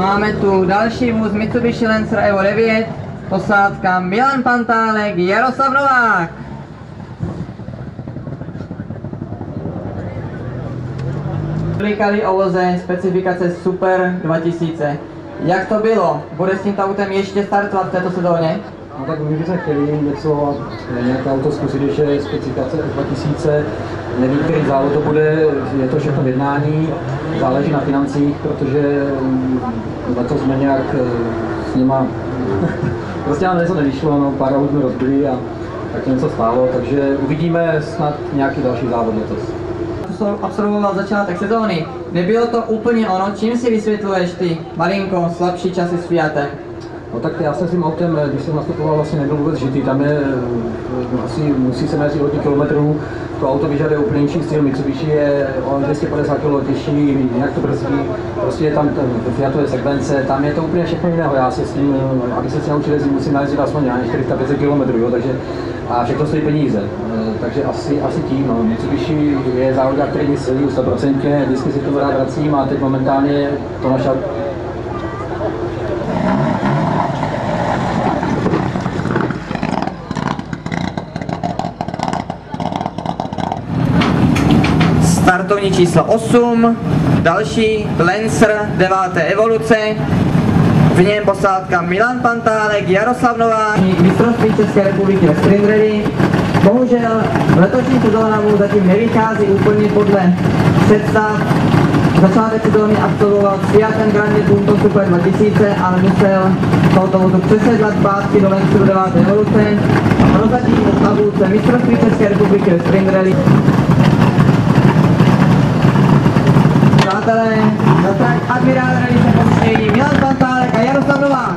Máme tu další vůz Mitsubishi Lancer Evo 9, posádka Milan Pantálek, Jaroslav Novák. Klikali o voze, specifikace Super 2000. Jak to bylo? Bude s tímto autem ještě startovat v této sezóně? No tak my bychom chtěli něco, nějaké auto zkusit, když je specifikace S2000, nevím, který závod to bude, je to všechno v jednání, záleží na financích, protože letos jsme nějak s nima, prostě nám něco nevyšlo, no, pár aut jsme rozbili a tak něco stálo, takže uvidíme snad nějaký další závod letos. Absolvoval začátek sezóny. Nebylo to úplně ono, čím si vysvětluješ ty malinko slabší časy s Fiatem? No tak já jsem s tím autem, když jsem nastupoval, vlastně nebyl vůbec žitý, tam je asi musí se mezi hodně kilometrů, to auto vyžaduje úplně jiný styl, Mitsubishi je o 250 kg těžší, nějak to brzdí, prostě je tam Fiatové sekvence, tam je to úplně všechno jiného, já se s tím, aby se naučil jezdit, musím najezdit aspoň 400-500 km, jo, takže a všechno stojí peníze, takže asi tím, no. Mitsubishi je závodák, který mi sedí 100%, vždycky si to rád vracím a teď momentálně to naša. Startovní číslo 8, další Lancer 9. evoluce, v něm posádka Milan Pantálek, Jaroslav Novák, mistrovství České republiky ve Sprint Rally. Bohužel letošní sezóna mu zatím nevychází úplně podle představ. Začátek sezóny absolvoval s Fiatem Grande Punto Super 2000, ale musel tohoto vozu přesedlat zpátky do Lanceru 9. evoluce. Prozatím v tabulce mistrovství České republiky ve Sprint Rally. Přátelé, na trať Admiral Rally se pouštějí Milan Pantálek a Jaroslav Novák.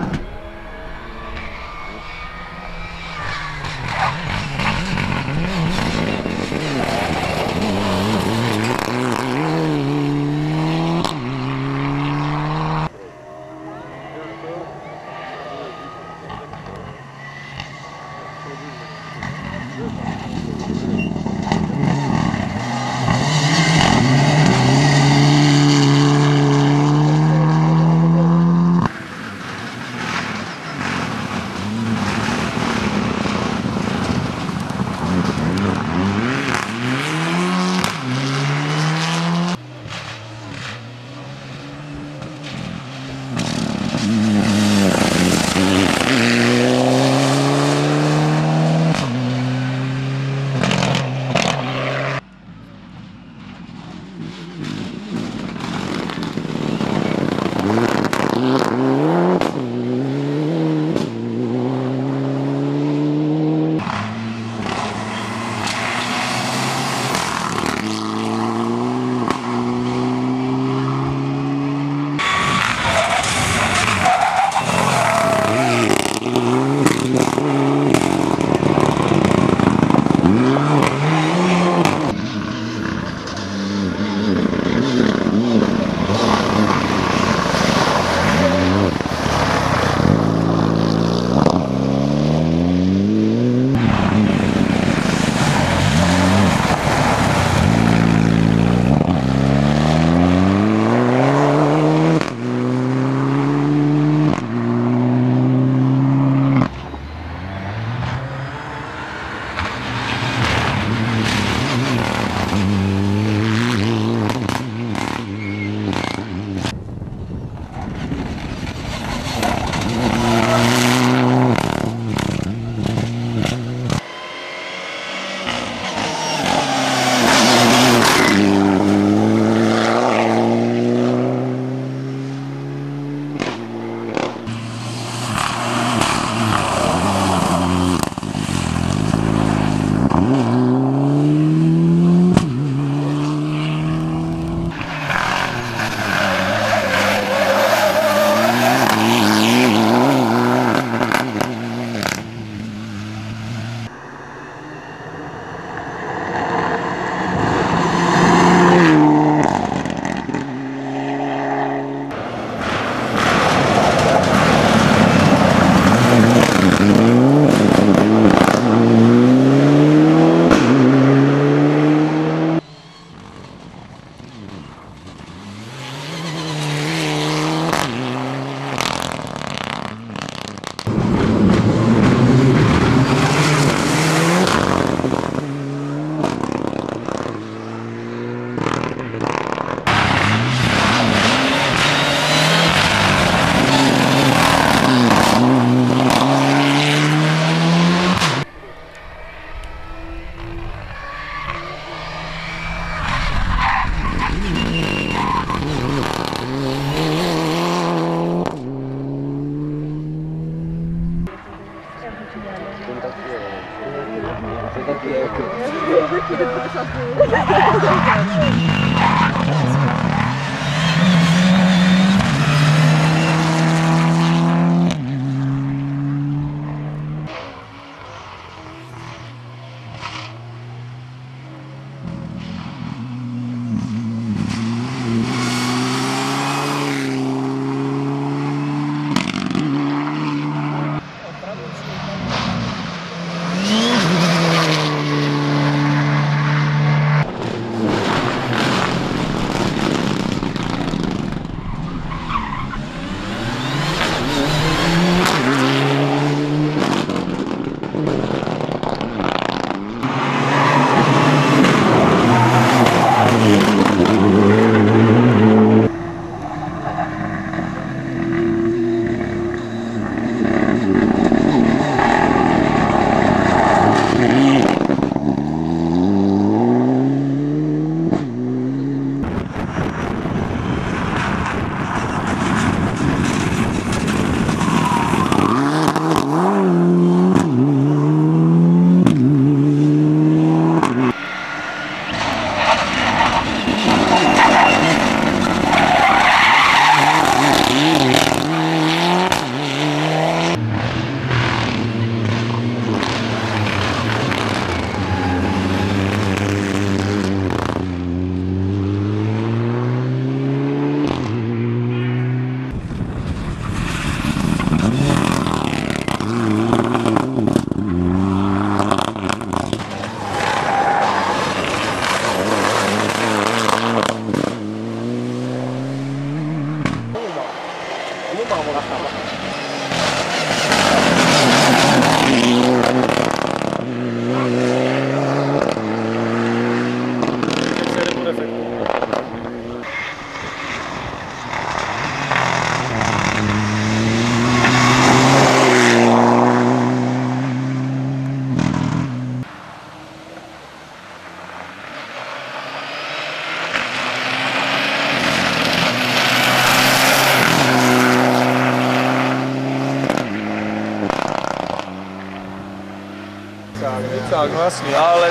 Tak, no jasně, ale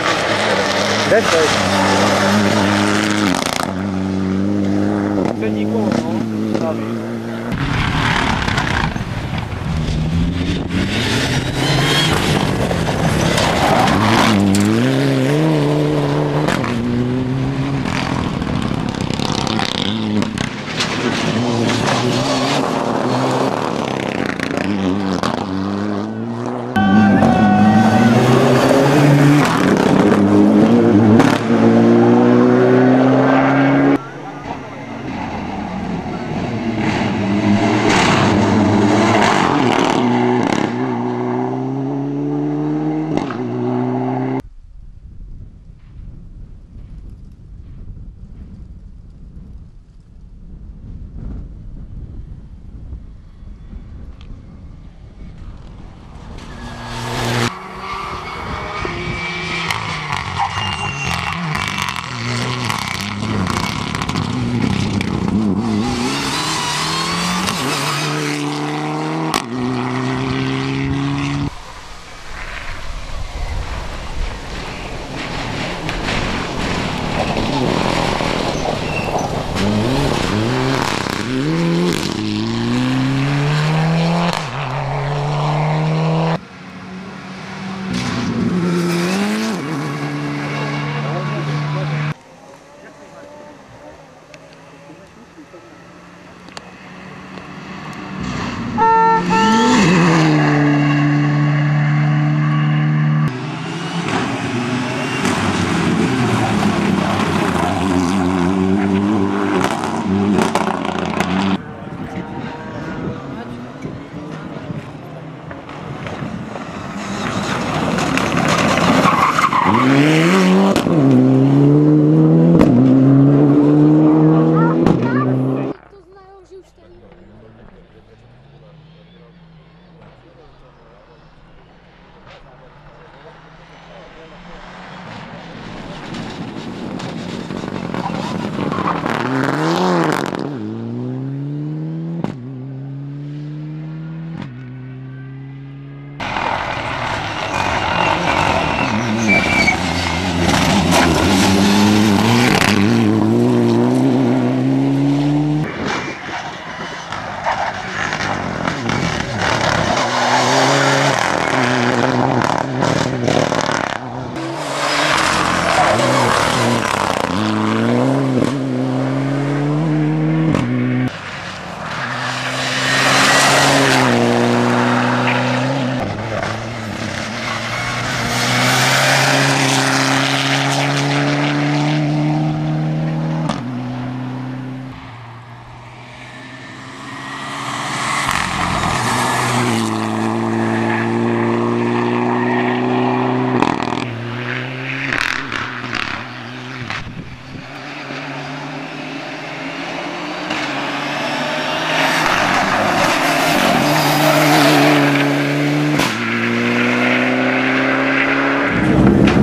Jde teď. teď nikoho, no, staví.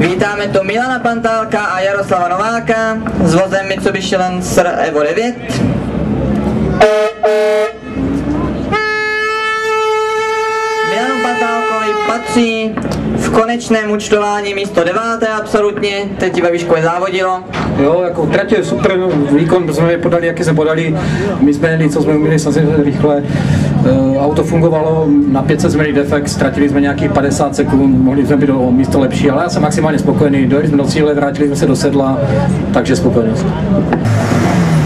Vítáme tu Milana Pantálka a Jaroslava Nováka s vozem Mitsubishi Lancer Evo 9. Milanu Pantálkovi patří v konečném účtování místo 9. absolutně, teď ve výškové závodilo. Jo, jako trať je super, výkon jsme podali, jaký jsme podali, my jsme jeli, co jsme uměli samozřejmě rychle. Auto fungovalo, na 500 jsme měli defekt, ztratili jsme nějakých 50 sekund, mohli jsme být o místo lepší, ale já jsem maximálně spokojený, dojeli jsme do cíle, vrátili jsme se do sedla, takže spokojenost.